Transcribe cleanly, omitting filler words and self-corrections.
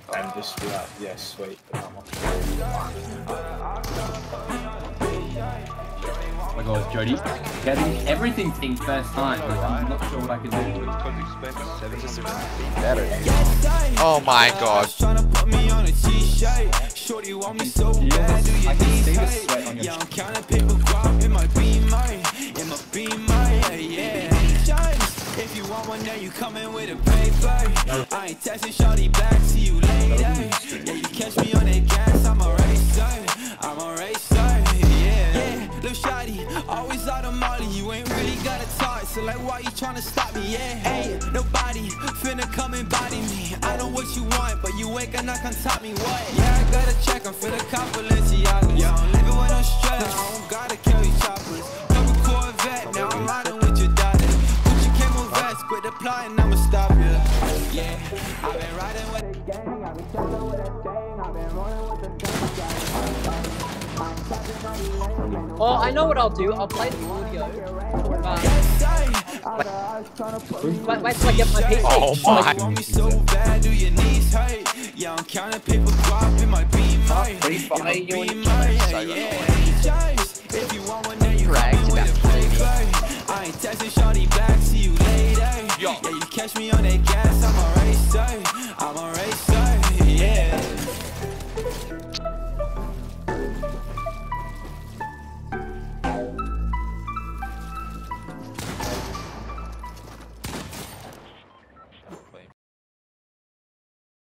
and just be like, yeah, sweet. Oh my god, Jody, getting everything thing first time. I'm not sure what I can do. Better. Oh my god. Shorty want me so bad, do you need height? Yeah, I'm counting paper crop in my beamer, yeah. If you want one, then you coming with a paper. I ain't texting shorty back, see you later. Yeah, you catch me on that gas, I'm a racer, yeah. Lil' shawty, always out of Molly, you ain't really got a talk, so like why you tryna stop me, yeah? Hey, nobody finna come and body me. I know what you want, but you ain't gonna come top me, what? Yeah, I gotta check, I'm finna cop Balenciagas. Yeah, I'm living with no stress, I don't gotta carry choppers. Double Corvette, now I'm riding with your daughter. Put your camo vest, quit applying, I'ma stop you. Yeah, I've been riding with a gang, I've been chilling with a gang, I've been rolling with the gang. Oh, I know what I'll do. I'll play the audio. Wait till I get my PC. Oh my. Yeah, I'm counting paper crop in my beamer. If you want one, then you come with a paper. I ain't texting shorty back, see you later. Yeah, you catch me on that gas, I'm alright.